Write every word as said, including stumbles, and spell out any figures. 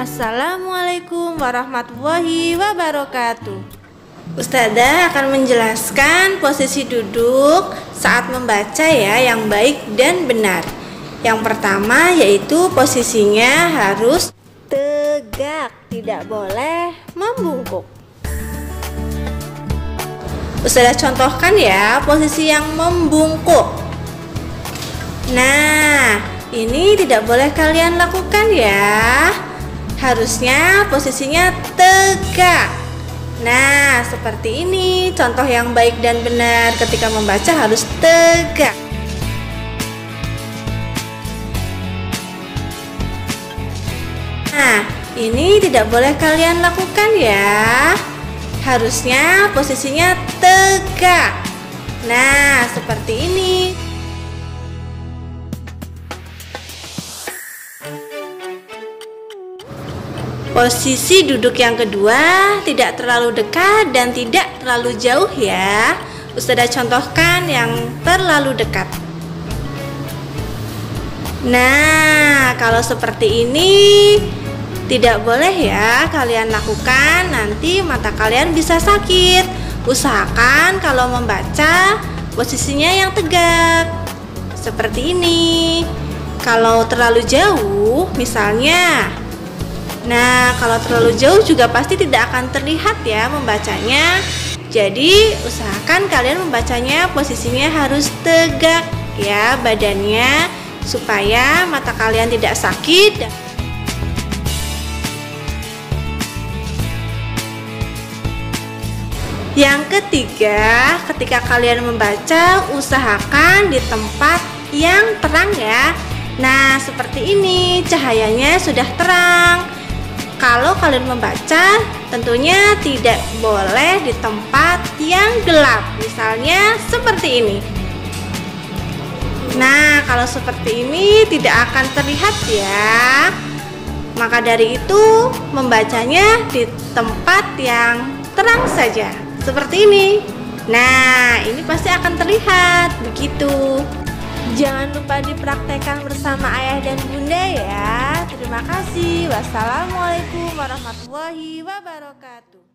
Assalamualaikum warahmatullahi wabarakatuh. Ustazah akan menjelaskan posisi duduk saat membaca ya yang baik dan benar. Yang pertama yaitu posisinya harus tegak, tidak boleh membungkuk. Ustazah contohkan ya posisi yang membungkuk. Nah, ini tidak boleh kalian lakukan ya. Harusnya posisinya tegak. Nah, seperti ini contoh yang baik dan benar ketika membaca harus tegak. Nah, ini tidak boleh kalian lakukan ya. Harusnya posisinya tegak. Nah, seperti ini. Posisi duduk yang kedua tidak terlalu dekat dan tidak terlalu jauh ya. Ustazah contohkan yang terlalu dekat. Nah, kalau seperti ini tidak boleh ya kalian lakukan, nanti mata kalian bisa sakit. Usahakan kalau membaca posisinya yang tegak. Seperti ini. Kalau terlalu jauh misalnya, nah, kalau terlalu jauh juga pasti tidak akan terlihat ya membacanya. Jadi, usahakan kalian membacanya posisinya harus tegak ya badannya supaya mata kalian tidak sakit. Yang ketiga, ketika kalian membaca, usahakan di tempat yang terang ya. Nah, seperti ini, cahayanya sudah terang. Kalau kalian membaca, tentunya tidak boleh di tempat yang gelap. Misalnya seperti ini. Nah, kalau seperti ini tidak akan terlihat ya. Maka dari itu, membacanya di tempat yang terang saja. Seperti ini. Nah, ini pasti akan terlihat. Begitu. Jangan lupa dipraktekkan bersama ayah dan bunda ya. Terima kasih. Wassalamualaikum warahmatullahi wabarakatuh.